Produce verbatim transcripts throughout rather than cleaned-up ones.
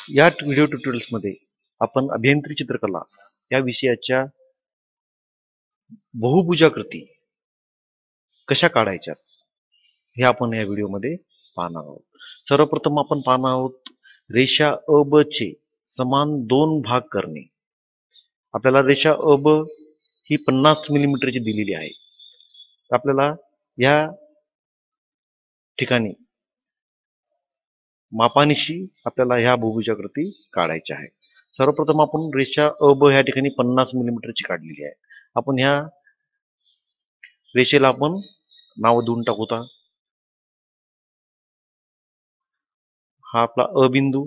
या व्हिडिओ ट्युटोरियल्समध्ये आपण अभियांत्रिकी चित्रकला या विषयाच्या बहुभुजाकृती कशा काढायच्या हे आपण या व्हिडिओमध्ये पाहणार आहोत. सर्वप्रथम आपण पाहणार आहोत रेषा अ ब चे समान दोन भाग करणे. आपल्याला रेषा अ ब ही पन्नास मिलीमीटरची दिलेली आहे. आपल्याला या ठिकाणी मापानिशी आपल्याला ह्या बहुभुजाकृती काढायच्या आहे. सर्वप्रथम आपण रेषा अ ब ह्या ठिकाणी पन्नास मिलीमीटरची काढलेली आहे. आपण ह्या रेषेला आपण नाव देऊन टाकू. हा आपला अ बिंदू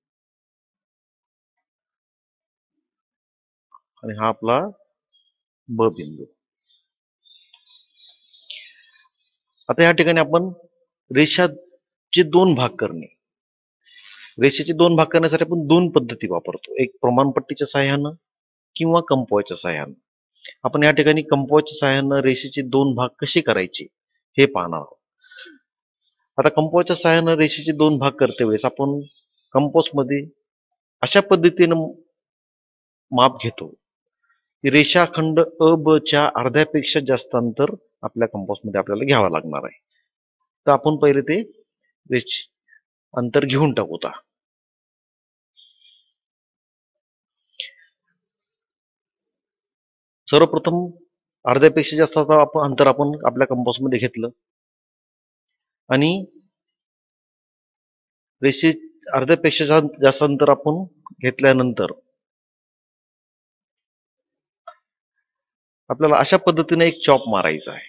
आणि हा आपला ब बिंदू. आता या ठिकाणी आपण रेषाचे दोन भाग करणे. रेषेचे दोन भाग करण्यासाठी आपण दोन पद्धती वापरतो, एक प्रमाणपट्टीच्या सहाय्यानं किंवा कंपासच्या सहाय्यानं. आपण या ठिकाणी कंपासच्या सहाय्यानं रेषेचे दोन भाग कसे करायचे हे पाहणार आहोत. आता कंपासच्या सहाय्यानं रेषेचे दोन भाग करते वेळेस आपण कंपासमध्ये अशा पद्धतीनं माप घेतो की रेषाखंड अ ब च्या अर्ध्यापेक्षा जास्त अंतर आपल्या कंपासमध्ये आपल्याला घ्यावं लागणार आहे. तर आपण पहिले ते रेष अंतर घेऊन टाकू. सर्वप्रथम अर्ध्यापेक्षा जास्त आपण अंतर आपण आपल्या कंपासमध्ये घेतलं आणि रेषे अर्ध्यापेक्षा जास्त अंतर आपण घेतल्यानंतर आपल्याला अशा पद्धतीने एक चॉप मारायचा आहे.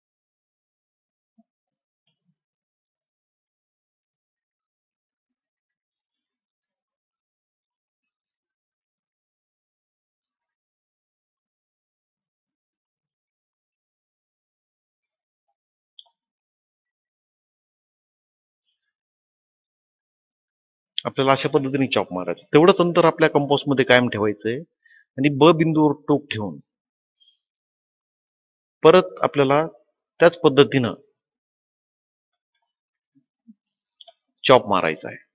आपल्याला अशा पद्धतीने चॉप मारायचं. तेवढंच अंतर आपल्या कंपासमध्ये कायम ठेवायचंय आणि ब बिंदूवर टोक ठेवून परत आपल्याला त्याच पद्धतीनं चॉप मारायचा आहे.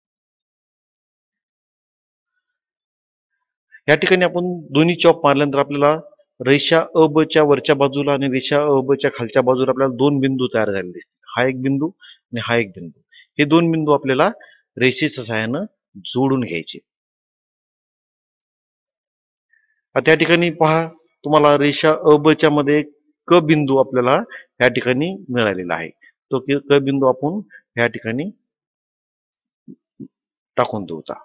या ठिकाणी आपण दोन्ही चॉप मारल्यानंतर आपल्याला रेषा अ ब च्या वरच्या बाजूला आणि रेषा अ ब च्या खालच्या बाजूला आपल्याला दोन बिंदू तयार झालेले दिसतील. हा एक बिंदू आणि हा एक बिंदू. हे दोन बिंदू आपल्याला रेषेच्या सहाय्यानं जोडून घ्यायचे. आता या ठिकाणी पहा, तुम्हाला रेषा अ ब च्या मध्ये क बिंदू आपल्याला या ठिकाणी मिळालेला आहे. तो क बिंदू आपण या ठिकाणी टाकून देऊचा.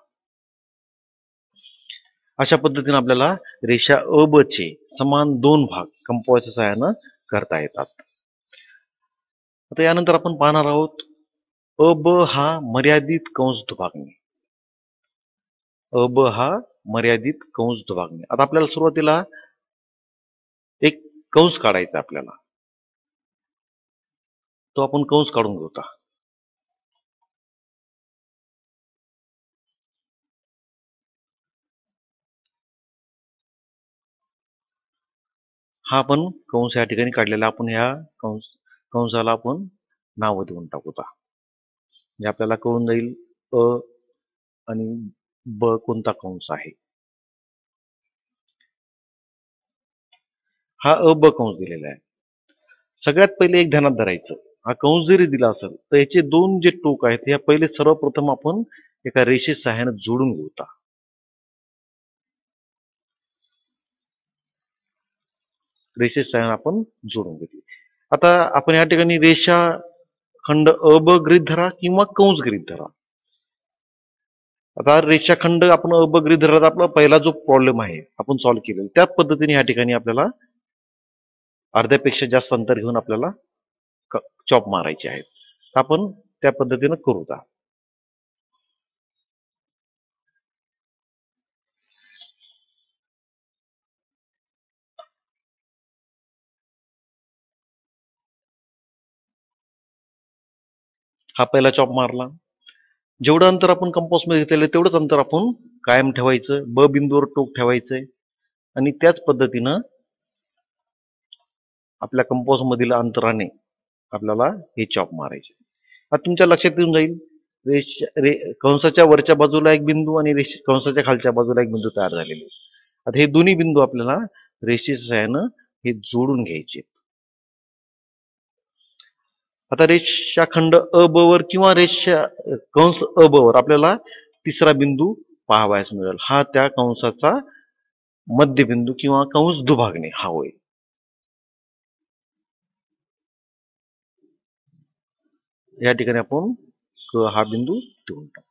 अशा पद्धतीने आपल्याला रेषा अ ब चे समान दोन भाग कंपासच्या सहाय्यानं करता येतात. आता यानंतर आपण पाहणार आहोत अ ब हा मर्यादित कंस दुभागणे. अ ब हा मर्यादित कंस दुभागणे. आता आपल्याला सुरुवातीला एक कंस काढायचा आपल्याला. तो आपण कंस काढून घेऊया. हा आपण कंस या ठिकाणी काढलेला. आपण ह्या कंस कंसाला आपण नाव देऊन टाकू. म्हणजे आपल्याला कळून जाईल अ आणि ब कोणता कंस आहे. हा अ ब कंस दिलेला आहे. सगळ्यात पहिले एक ध्यानात धरायचं, हा कंस जरी दिला असेल तर याचे दोन जे टोक आहेत हे पहिले सर्वप्रथम आपण एका रेषे सहाय्याने जोडून घेऊया. रेषे सहाय्याने आपण जोडून घेतली. आता आपण या ठिकाणी रेषा खंड अ ब गृहीत धरा किंवा कंस गृहीत धरा. आता रेषाखंड आपण अ ब गृहीत धरला, आपला पहिला जो प्रॉब्लेम आहे आपण सॉल्व्ह केलेला, त्याच पद्धतीने या ठिकाणी आपल्याला अर्ध्यापेक्षा जास्त अंतर घेऊन आपल्याला चॉप मारायचे आहेत. आपण त्या पद्धतीने करू. हा पहिला चॉप मारला. जेवढं अंतर आपण कंपासमध्ये घेतलेलं तेवढंच अंतर आपण कायम ठेवायचं. ब बिंदूवर टोक ठेवायचंय आणि त्याच पद्धतीनं आपल्या कंपास मधील अंतराने आपल्याला हे चॉप मारायचे. आता तुमच्या लक्षात येऊन जाईल रेषा रे कंसाच्या वरच्या बाजूला एक बिंदू आणि रेष कंसाच्या खालच्या बाजूला एक बिंदू तयार झालेले. आता हे दोन्ही बिंदू आपल्याला रेषेच्या सहाय्यानं हे जोडून घ्यायचे. आता रेषाखंड अ ब वर किंवा रेषा कंस अ ब वर आपल्याला तिसरा बिंदू पाहावयास मिळेल. हा त्या कंसाचा मध्यबिंदू किंवा कंस दुभागणे हा होय. या ठिकाणी आपण क हा बिंदू देऊन टाकू.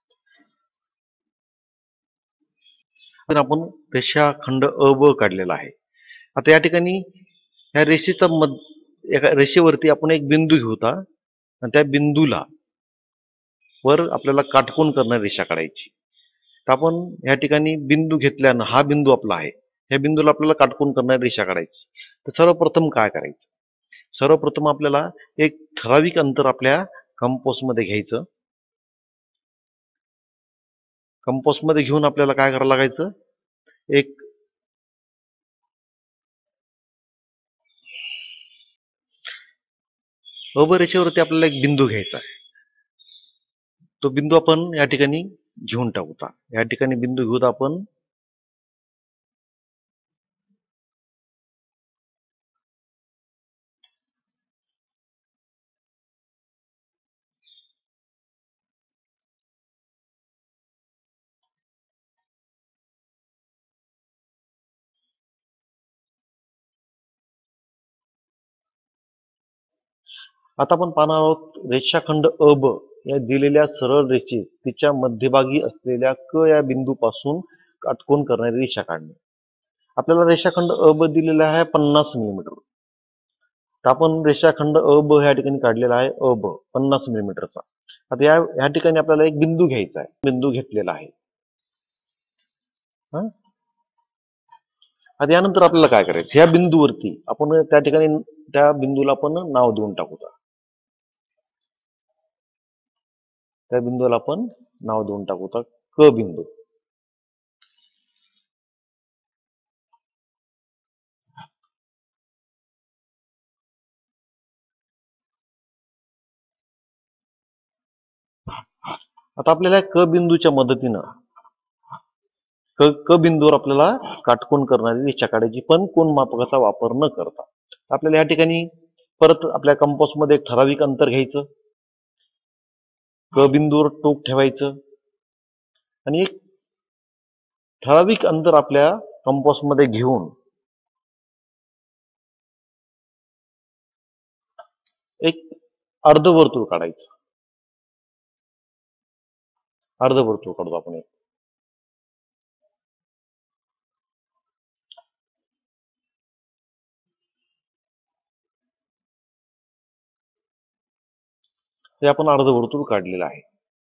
आपण रेषाखंड अ ब काढलेला आहे. आता या ठिकाणी या रेषेचा मध एका रेषेवरती आपण एक बिंदू घेऊता आणि त्या बिंदूला वर आपल्याला काटकोन करणारी रेषा काढायची. तर आपण या ठिकाणी बिंदू घेतल्यानं हा बिंदू आपला आहे. या बिंदूला आपल्याला काटकोन करणारी रेषा काढायची. तर सर्वप्रथम काय करायचं? सर्वप्रथम आपल्याला एक ठराविक अंतर आपल्या कंपासमध्ये घ्यायचं. कंपासमध्ये घेऊन आपल्याला काय करायला लागायचं? एक अ ब रेषेवरती आपल्याला एक बिंदू घ्यायचा आहे. तो बिंदू आपण या ठिकाणी घेऊन टाकूता. या ठिकाणी बिंदू घेऊन आपण आता आपण पाहणार आहोत रेषाखंड अ ब या दिलेल्या सरळ रेषेत तिच्या मध्यभागी असलेल्या क या बिंदूपासून काटकोन करणारी रेषा काढणे. आपल्याला रेषाखंड अ ब दिलेला आहे पन्नास मिलीमीटर. तर आपण रेषाखंड अ ब या ठिकाणी काढलेला आहे अ ब पन्नास मिलीमीटरचा. आता या या ठिकाणी आपल्याला एक बिंदू घ्यायचा आहे. बिंदू घेतलेला आहे. आता यानंतर आपल्याला काय करायचं? या बिंदूवरती आपण त्या ठिकाणी त्या बिंदूला आपण नाव देऊन टाकूया. त्या बिंदूला आपण नाव देऊन टाकूया क बिंदू. आता आपल्याला क बिंदूच्या मदतीनं क क बिंदूवर आपल्याला काटकोन करणारी रेषा काढायची, पण कोन मापकाचा वापर न करता. आपल्याला या ठिकाणी परत आपल्या कंपासमध्ये एक ठराविक अंतर घ्यायचं. क बिंदूवर टोक ठेवायचं आणि एक ठराविक अंतर आपल्या कंपासमध्ये घेऊन एक अर्धवर्तुळ काढायचं. अर्धवर्तुळ काढतो आपण एक. हे आपण अर्धवर्तुळ काढलेलं आहे.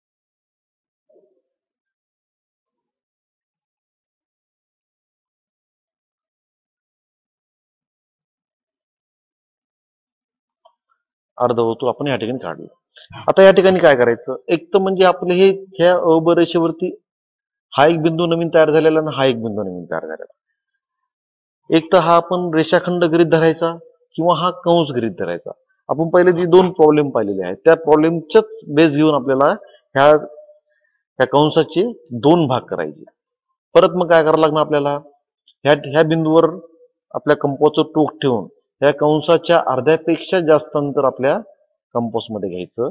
अर्धवर्तुळ आपण या ठिकाणी काढलं. आता या ठिकाणी काय करायचं? एक तर म्हणजे आपले हे ह्या अ ब रेषेवरती हा एक बिंदू नवीन तयार झालेला आणि हा एक बिंदू नवीन तयार झालेला. एक तर हा आपण रेषाखंड गृहीत धरायचा किंवा हा कंस गृहीत धरायचा. आपण पहिले जी दोन प्रॉब्लेम पाहिलेले आहेत त्या प्रॉब्लेमच्याच बेस घेऊन आपल्याला ह्या ह्या कंसाचे दोन भाग करायचे. परत मग काय करावं लागणार आपल्याला? ह्या ह्या बिंदूवर आपल्या कंपासचं टोक ठेवून ह्या कंसाच्या अर्ध्यापेक्षा जास्त अंतर आपल्या कंपासमध्ये घ्यायचं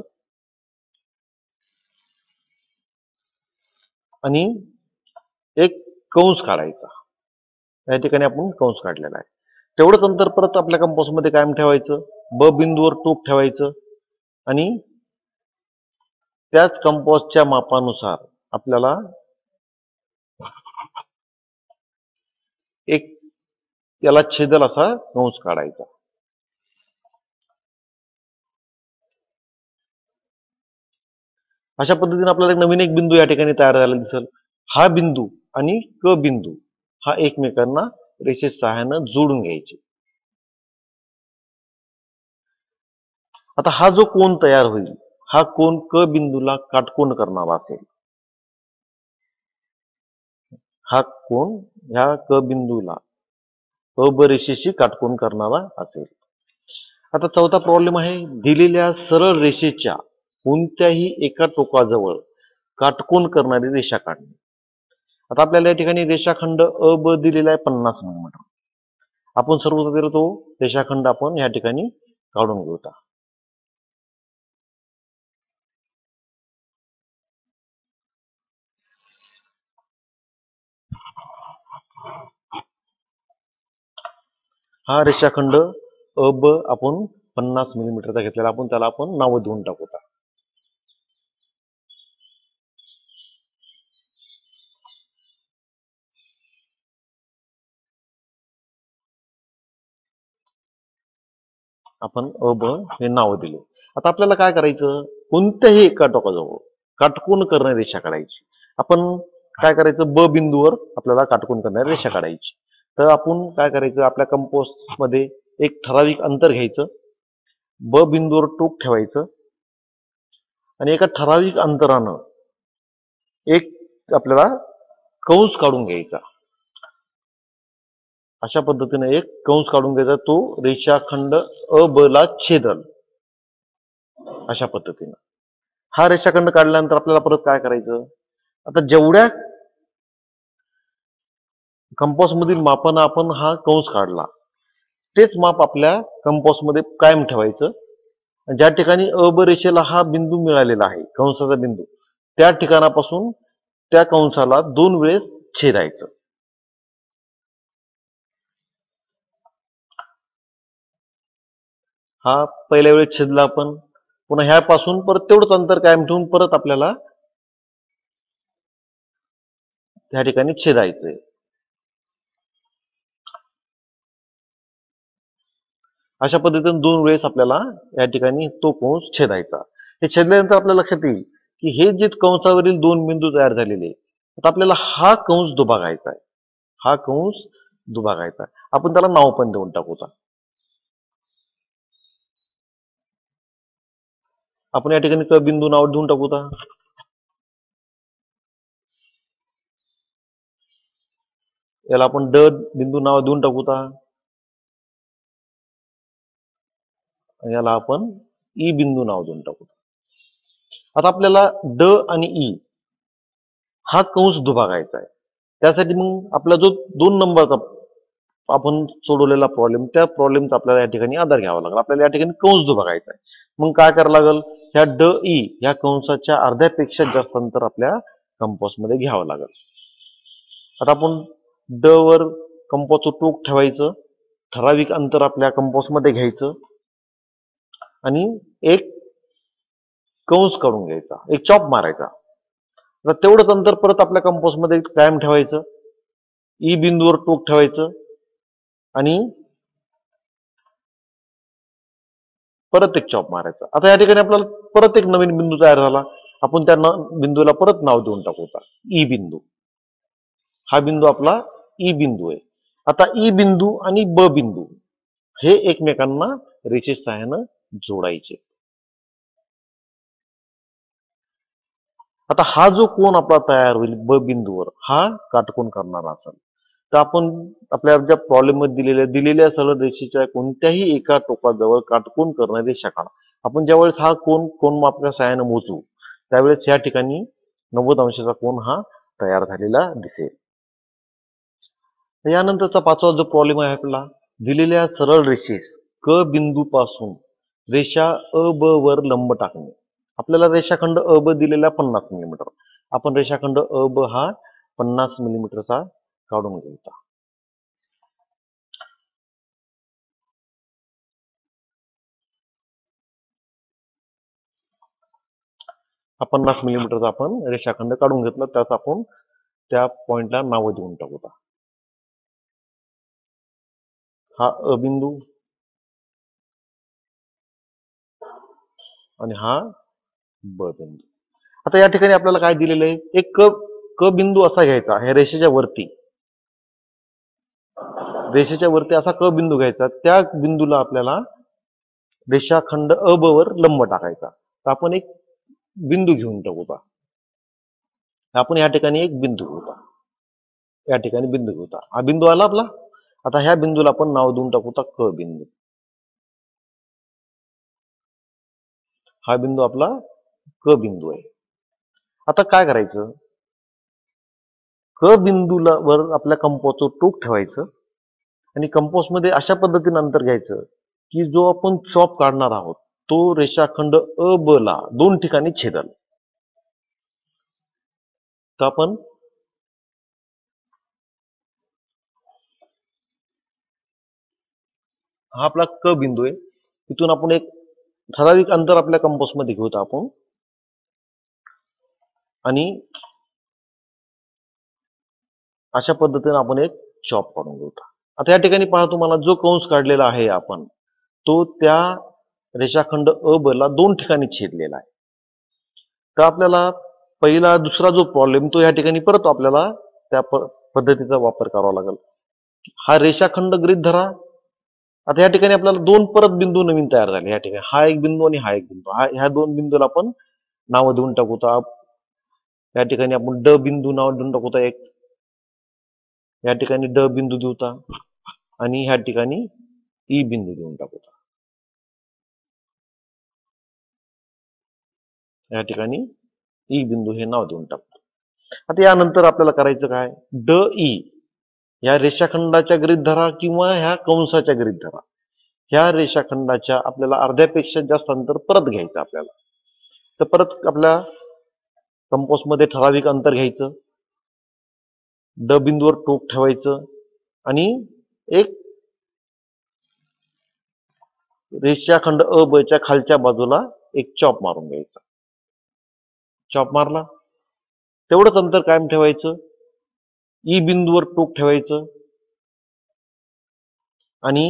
आणि एक कंस काढायचा. या ठिकाणी आपण कंस काढलेला आहे. तेवढंच अंतर परत आपल्या कंपासमध्ये कायम ठेवायचं. ब बिंदूवर टोक ठेवायचं आणि त्याच कंपासच्या मापानुसार आपल्याला एक याला छेदल असा कंस काढायचा. अशा पद्धतीने आपल्याला नवीन एक बिंदू या ठिकाणी तयार झालेला दिसेल. हा बिंदू आणि क बिंदू हा एकमेकांना रेषे सहाय्यानं जोडून घ्यायचे. आता हा जो कोन तयार होईल हा कोन क बिंदूला काटकोन करणारा असेल. हा कोन ह्या क बिंदूला अ ब रेषेशी काटकोन करणारा असेल. आता चौथा प्रॉब्लेम आहे दिलेल्या सरळ रेषेच्या कोणत्याही एका टोकाजवळ काटकोन करणारी रेषा काढणे. आता आपल्याला या ठिकाणी रेषाखंड अ ब दिलेला आहे पन्नास मिलीमीटर. आपण सर्वप्रथम तो रेषाखंड आपण या ठिकाणी काढून घेऊया. हा रेषाखंड अ ब आपण पन्नास मिलीमीटरचा घेतलेला, आपण त्याला आपण नाव देऊन टाकू. आपण अ ब हे नाव दिले. आता आपल्याला काय करायचं, कोणत्याही एका टोकाजवळ काटकोन करणारी रेषा काढायची. आपण काय करायचं, ब बिंदूवर आपल्याला काटकोन करणारी रेषा काढायची. तर आपण काय करायचं, आपल्या कंपोज मध्ये एक ठराविक अंतर घ्यायचं, ब बिंदूवर टोक ठेवायचं आणि एका ठराविक अंतरानं एक आपल्याला कंस काढून घ्यायचा. अशा पद्धतीने एक कंस काढून घ्यायचा, तो रेषाखंड अ ब ला छेदल. अशा पद्धतीने हा रेषाखंड काढल्यानंतर आपल्याला परत काय करायचं, आता जेवढ्या कंपास मधील मापानं आपण हा कंस काढला तेच माप आपल्या कंपास मध्ये कायम ठेवायचं. ज्या ठिकाणी अ ब रेषेला हा बिंदू मिळालेला आहे, कंसाचा बिंदू, त्या ठिकाणापासून त्या कंसाला दोन वेळेस छेदायचं. हा पहिल्या वेळेस छेदला आपण, पुन्हा ह्यापासून परत तेवढंच अंतर कायम ठेवून परत आपल्याला त्या ठिकाणी छेदायचंय. अशा पद्धतीने दोन वेळेस आपल्याला या ठिकाणी तो कंस छेदायचा. हे छेदल्यानंतर आपल्या लक्षात येईल की हे जे कंसावरील दोन बिंदू तयार झालेले, आता आपल्याला हा कंस दुभागायचा आहे. हा कंस दुभागायचा आहे. आपण त्याला नाव पण देऊन टाकूचा. आपण या ठिकाणी बिंदू नाव देऊन टाकूचा. याला आपण ड बिंदू नाव देऊन टाकूचा. याला आपण ई बिंदू नाव देऊन टाकू. आता आपल्याला ड आणि ई हा कंस दुभागायचा आहे. त्यासाठी मग आपला जो दोन नंबरचा आपण सोडवलेला प्रॉब्लेम, त्या प्रॉब्लेमचा आपल्याला या ठिकाणी आधार घ्यावा लागेल. आपल्याला या ठिकाणी कंस दुभागायचा आहे. मग काय करावं लागेल, ह्या ड ई ह्या कंसाच्या अर्ध्यापेक्षा जास्त अंतर आपल्या कंपास मध्ये घ्यावं लागेल. आता आपण ड वर कंपासचं टोक ठेवायचं, ठराविक अंतर आपल्या कंपास मध्ये घ्यायचं आणि एक कंस काढून घ्यायचा, एक चॉप मारायचा. तर तेवढंच अंतर परत आपल्या कंपास मध्ये कायम ठेवायचं, ई बिंदूवर टोक ठेवायचं आणि परत एक चॉप मारायचा. आता या ठिकाणी आपल्याला परत एक नवीन बिंदू तयार झाला. आपण त्या बिंदूला परत नाव देऊन टाकू, ई बिंदू. हा बिंदू आपला ई बिंदू आहे. आता ई बिंदू आणि ब बिंदू हे एकमेकांना रेषेच्या सहाय्यानं जोडायचे. आता हा जो कोन आपला तयार होईल ब बिंदूवर, हा काटकोन करणारा असेल. तर आपण आपल्या ज्या प्रॉब्लेम मध्ये दिलेल्या दिलेल्या सरळ रेषेच्या कोणत्याही एका टोकाजवळ काटकोन करणारी रेषा काढा. आपण ज्यावेळेस हा कोन कोन मापच्या सहाय्याने मोजू, त्यावेळेस या ठिकाणी नव्वद अंशाचा कोन हा तयार झालेला दिसेल. यानंतरचा पाचवा जो प्रॉब्लेम आहे आपला, दिलेल्या सरळ रेषेस क बिंदू पासून रेषा अ ब वर लंब टाकणे. आपल्याला रेषाखंड अ ब दिलेला पन्नास मिलीमीटर. आपण रेषाखंड अ ब हा पन्नास मिलीमीटरचा काढून घ्यायचा. हा पन्नास मिलीमीटरचा आपण रेषाखंड काढून घेतला. त्याच आपण त्या पॉइंटला नाव देऊन टाकू. हा अ बिंदू आणि हा ब बिंदू. आता या ठिकाणी आपल्याला काय दिलेलं आहे, एक क क बिंदू असा घ्यायचा, ह्या रेषेच्या वरती रेषेच्या वरती असा क बिंदू घ्यायचा. त्या बिंदूला आपल्याला रेषाखंड अ ब वर लंब टाकायचा. तर आपण एक बिंदू घेऊन टाकू. आपण या ठिकाणी एक बिंदू घेऊ. या ठिकाणी बिंदू घेऊ. हा बिंदू आला आपला. आता ह्या बिंदूला आपण नाव देऊन टाकू क बिंदू. हा बिंदू आपला क बिंदू आहे. आता काय करायचं, क बिंदूला वर आपल्या कंपासचं टोक ठेवायचं आणि कंपास मध्ये अशा पद्धतीने अंतर घ्यायचं की जो आपण चॉप काढणार आहोत तो रेषाखंड अ ब ला दोन ठिकाणी छेदल. तर आपण हा आपला क बिंदू आहे. इथून आपण एक ठराविक अंतर आपल्या कंपास मध्ये घेऊत आपण आणि अशा पद्धतीने आपण एक चॉप काढून घेऊ. आता या ठिकाणी पहा, तुम्हाला जो कंस काढलेला आहे आपण तो त्या रेषाखंड अ ब ला दोन ठिकाणी छेदलेला आहे. तर आपल्याला पहिला दुसरा जो प्रॉब्लेम तो या ठिकाणी परत आपल्याला त्या पद्धतीचा वापर करावा लागेल. हा रेषाखंड गृहीत धरा. आता या ठिकाणी आपल्याला दोन परत बिंदू नवीन तयार झाले. या ठिकाणी हा एक बिंदू आणि हा एक बिंदू, हा ह्या दोन बिंदूला आपण नाव देऊन टाकू. या ठिकाणी आपण ड बिंदू नाव देऊन टाकू एक, या ठिकाणी ड बिंदू देऊता आणि ह्या ठिकाणी ई बिंदू देऊन टाकू. या ठिकाणी ई बिंदू हे नाव देऊन टाकतो. आता यानंतर आपल्याला करायचं काय, ड ई या रेषाखंडाच्या गृहीत धरा किंवा ह्या कंसाच्या गृहीत धरा. ह्या रेषाखंडाच्या आपल्याला अर्ध्यापेक्षा जास्त अंतर परत घ्यायचं आपल्याला. तर परत आपल्या कंपास मध्ये ठराविक अंतर घ्यायचं, ड बिंदूवर टोक ठेवायचं आणि एक रेषाखंड अ ब च्या खालच्या बाजूला एक चॉप मारून घ्यायचा. चॉप मारला, तेवढंच अंतर कायम ठेवायचं. ई बिंदूवर टोक ठेवायचं आणि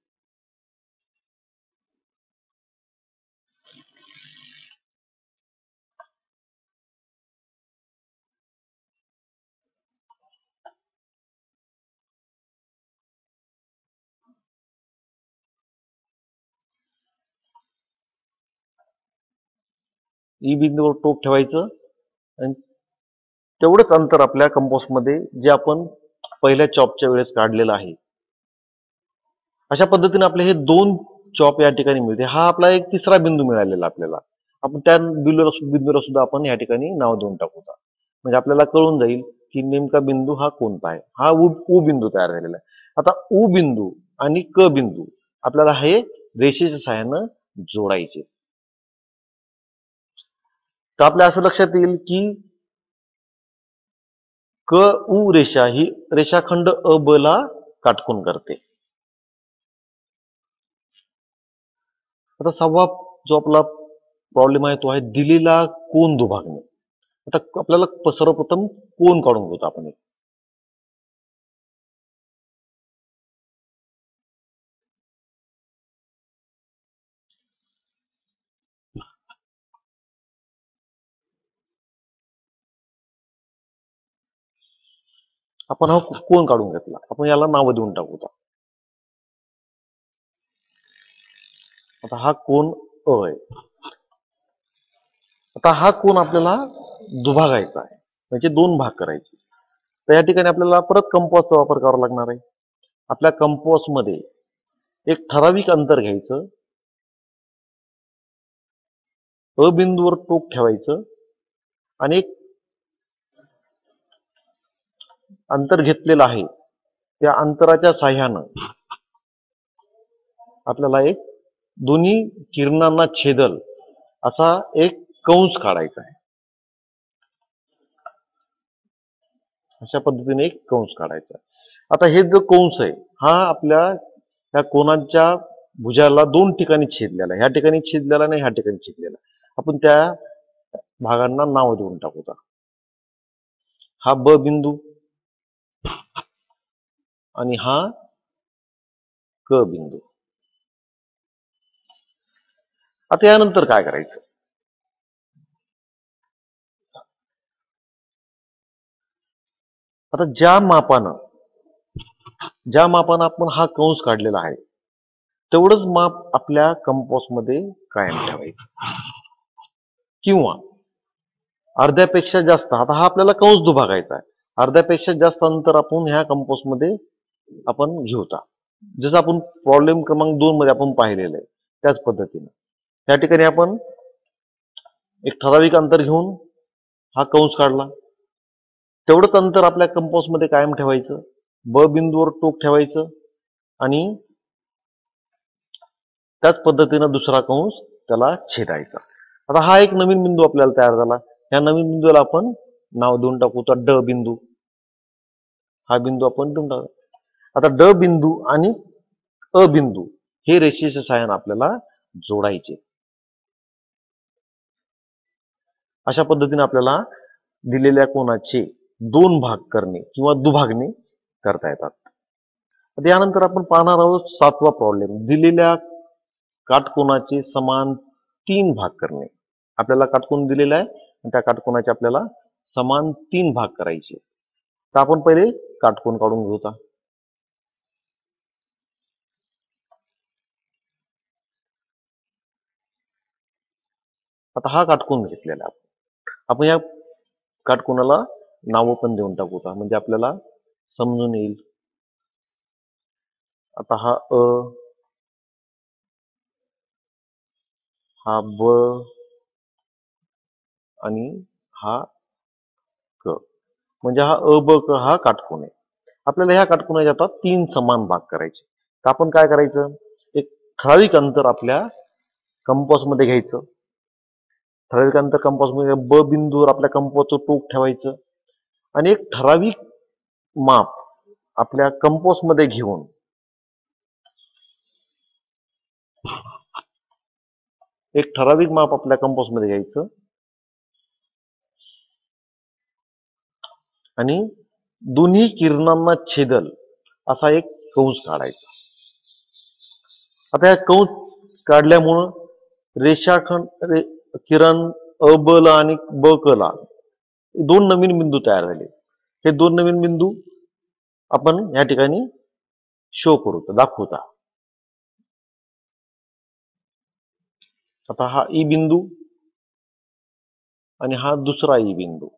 ई बिंदूवर टोक ठेवायचं आणि तेवढंच अंतर आपल्या कंपास मध्ये जे आपण पहिल्या चॉपच्या वेळेस काढलेलं आहे. अशा पद्धतीने आपले हे दोन चॉप या ठिकाणी मिळते. हा आपला एक तिसरा बिंदू मिळालेला आपल्याला. आपण त्या बिंदूला बिंदूला सुद्धा आपण या ठिकाणी नाव देऊन टाकू. म्हणजे आपल्याला कळून जाईल की नेमका बिंदू हा कोणता आहे. हा उ उ बिंदू तयार झालेला आहे. आता उ बिंदू आणि क बिंदू आपल्याला हे रेषेच्या सहाय्यानं जोडायचे. तर आपल्या असं लक्षात येईल की क उ रेषा ही रेषाखंड अ ब ला काटकोन करते. आता सहावा जो आपला प्रॉब्लेम आहे तो आहे दिलेला कोन दुभागणे. आता आपल्याला सर्वप्रथम कोन काढून घेतो आपण. आपण हा कोन काढून घेतला, आपण याला नाव देऊन टाकू. आता हा कोन अ आहे. आता हा कोन आपल्याला दुभागायचा आहे, म्हणजे दोन भाग करायचे. तर या ठिकाणी आपल्याला परत कंपासचा वापर करावा लागणार आहे. आपल्या कंपास मध्ये एक ठराविक अंतर घ्यायचं, अ बिंदूवर टोक ठेवायचं आणि एक अंतर घेतलेलं आहे त्या अंतराच्या साह्यानं आपल्याला एक दोन्ही किरणांना छेदल असा एक कंस काढायचा आहे. अशा पद्धतीने एक कंस काढायचा आहे. आता हे जो कंस आहे हा आपल्या त्या कोनाच्या भुजाला दोन ठिकाणी छेदलेला आहे. ह्या ठिकाणी छेदलेला नाही, ह्या ठिकाणी छेदलेला. आपण त्या भागांना नाव देऊन टाकू. हा ब बिंदू आणि हा क बिंदू. आता यानंतर काय करायचं, आता ज्या मापानं ज्या मापानं आपण हा कंस काढलेला आहे तेवढंच माप आपल्या कंपास मध्ये कायम ठेवायचं किंवा अर्ध्यापेक्षा जास्त. आता हा आपल्याला कंस दुभागायचा आहे, अर्ध्यापेक्षा जास्त अंतर आपण ह्या कंपास मध्ये आपण घेऊता. जसं आपण प्रॉब्लेम क्रमांक दोन मध्ये आपण पाहिलेलं आहे त्याच पद्धतीने या ठिकाणी आपण एक ठराविक अंतर घेऊन हा कंस काढला. तेवढंच अंतर आपल्या कंपास मध्ये कायम ठेवायचं. ब बिंदूवर टोक ठेवायचं आणि त्याच पद्धतीनं दुसरा कंस त्याला छेदायचा. आता हा एक नवीन बिंदू आपल्याला तयार झाला. या नवीन बिंदूला आपण नाव देऊन टाकू तर ड बिंदू. हा बिंदू आपण देऊन टाकू. आता ड बिंदू आणि अ बिंदू हे रेषेच्या साहाय्याने आपल्याला जोडायचे. अशा पद्धतीने आपल्याला दिलेल्या कोनाचे दोन भाग करणे किंवा दुभागणे करता येतात. यानंतर आपण पाहणार आहोत सातवा प्रॉब्लेम. दिलेल्या काटकोनाचे समान तीन भाग करणे. आपल्याला काटकोन दिलेला आहे आणि त्या काटकोनाचे आपल्याला समान तीन भाग करायचे. तर आपण पहिले काटकोन काढून घेऊया. आता हा काटकोन घेतलेला आहे. आपण या काटकोनाला नाव पण देऊन टाकू का, म्हणजे आपल्याला समजून येईल. आता हा अ, हा ब आणि हा क, म्हणजे हा अ ब क हा काटकोन आहे. आपल्याला ह्या काटकोनाचे आता तीन समान भाग करायचे. तर आपण काय करायचं, एक ठराविक अंतर आपल्या कंपास मध्ये घ्यायचं. ठराविक अंतर कंपास मध्ये ब बिंदूवर आपल्या कंपासचं टोक ठेवायचं आणि एक ठराविक माप आपल्या कंपास मध्ये घेऊन एक ठराविक माप आपल्या कंपास मध्ये घ्यायचं आणि दोन्ही किरणांना छेदल असा एक कंस काढायचा. आता या कंस काढल्यामुळं रेषाखंड रे, किरण अ ब ला आणि ब क ला दोन नवीन बिंदू तयार झाले. हे दोन नवीन बिंदू आपण या ठिकाणी शो करू, दाखवता. आता हा ई बिंदू आणि हा दुसरा ई बिंदू.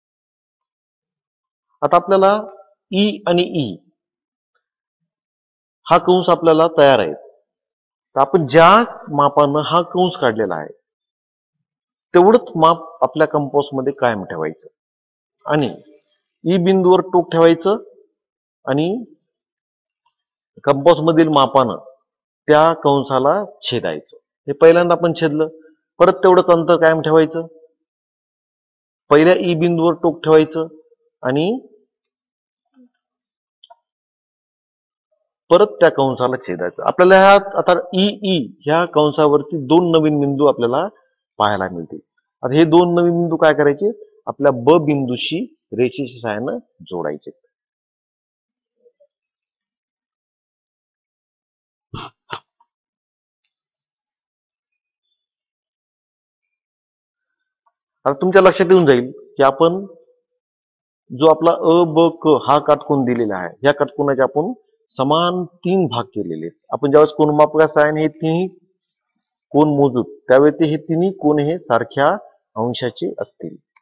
आता आपल्याला ई आणि ई हा कंस आपल्याला तयार आहे. तर आपण ज्या मापानं हा कंस काढलेला आहे तेवढंच माप आपल्या कंपास मध्ये कायम ठेवायचं आणि ई बिंदूवर टोक ठेवायचं आणि कंपास मधील मापानं त्या कंसाला छेदायचं. हे पहिल्यांदा आपण छेदलं, परत तेवढंच अंतर कायम ठेवायचं. पहिल्या ई बिंदूवर टोक ठेवायचं आणि परत त्या कंसाला छेदायचं. आपल्याला ह्या आता ई ई ह्या कंसावरती दोन नवीन बिंदू आपल्याला पाहायला मिळतील. आता हे दोन नवीन बिंदू काय करायचे, आपल्या ब बिंदूशी रेषेच्या सहाय्यानं जोडायचे. आता तुमच्या लक्षात येऊन जाईल की आपण जो आपला अ ब क हा काटकोन दिलेला आहे, या काटकोनाचे आपण समान तीन भाग केलेले आहेत. आपण ज्यावेळेस कोनमापका सहाय्याने हे तिन्ही कोन मोजू त्यावेळी हे तिन्ही कोन हे सारख्या अंशाचे असतील.